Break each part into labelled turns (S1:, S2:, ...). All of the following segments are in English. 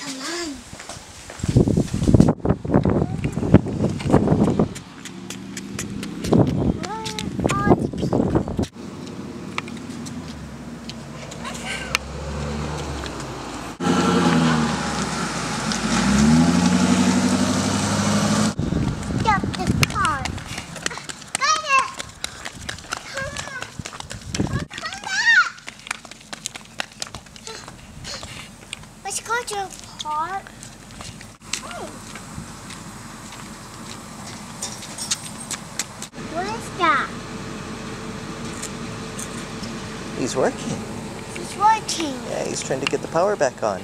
S1: Come on. Let's go to a park. Oh. What is that?
S2: He's working.
S1: He's working.
S2: Yeah, he's trying to get the power back on.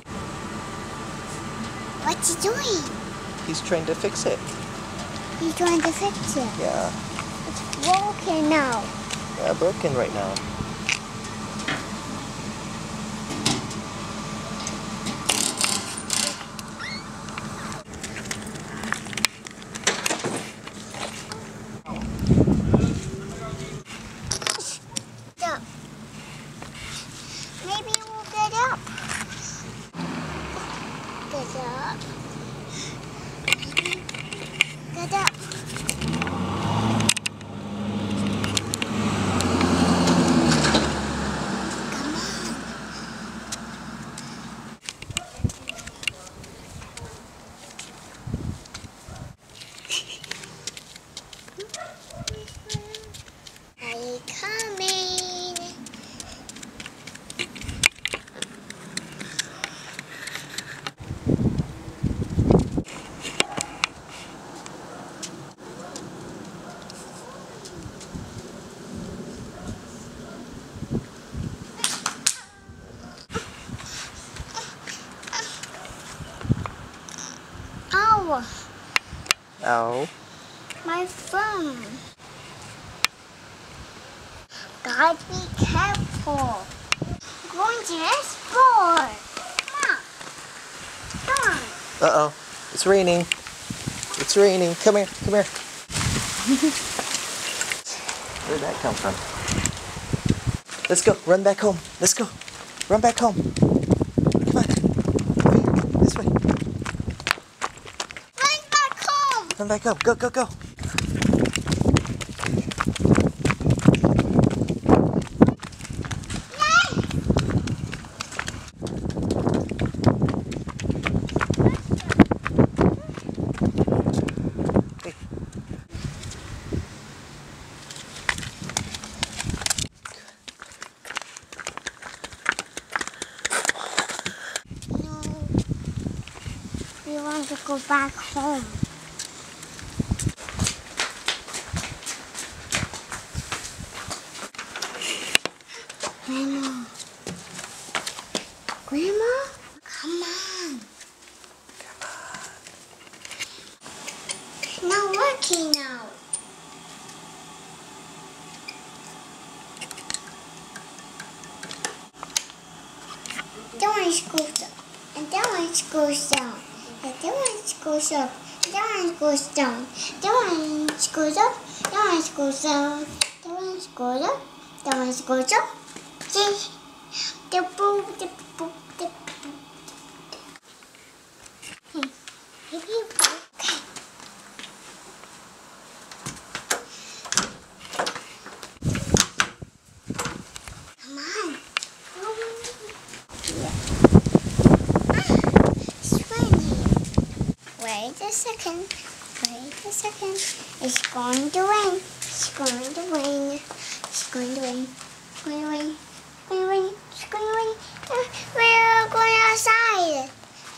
S1: What's he doing?
S2: He's trying to fix it.
S1: He's trying to fix it.
S2: Yeah.
S1: It's broken now.
S2: Yeah, broken right now.
S1: Stop. Maybe we'll get up. Get up. Get up. Are you coming? Ow!
S2: Ow.
S1: My phone. Gotta be careful. Going to explore. Come on. Come on.
S2: Uh-oh. It's raining. It's raining. Come here. Come here. Where'd that come from? Let's go. Run back home. Let's go. Run back home. Come on. Come here. This way.
S1: Run back home.
S2: Run back home. Go, go, go.
S1: We want to go back home. Grandma. Grandma? Come on.
S2: Come on.
S1: It's not working now. That one goes up. And that one goes down. And that one goes up. And that one goes down. That one goes up. That one goes down. That one goes up. That one goes up. See? The boop, the boop, the boop. Okay. Come on. It's raining. Wait a second. Wait a second. It's going to rain. It's going to rain. It's going to rain. It's going to rain. It's going to rain. It's going to rain. We're going outside.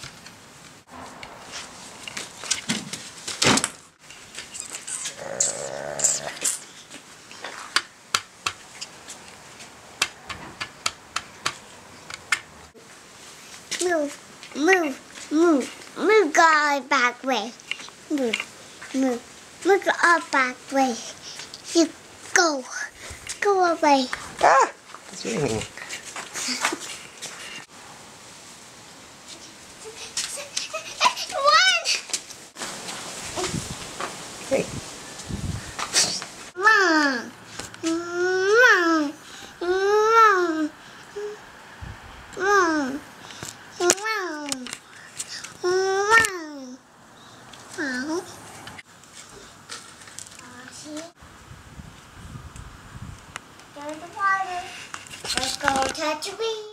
S1: Move, move, move, move, go back way. Move, move, move, go back way. You go away.
S2: Ah! It's raining.
S1: Run!
S2: Hey.
S1: Mom, mom, mom, mom, mom. There's the water. Let's go Tatooine.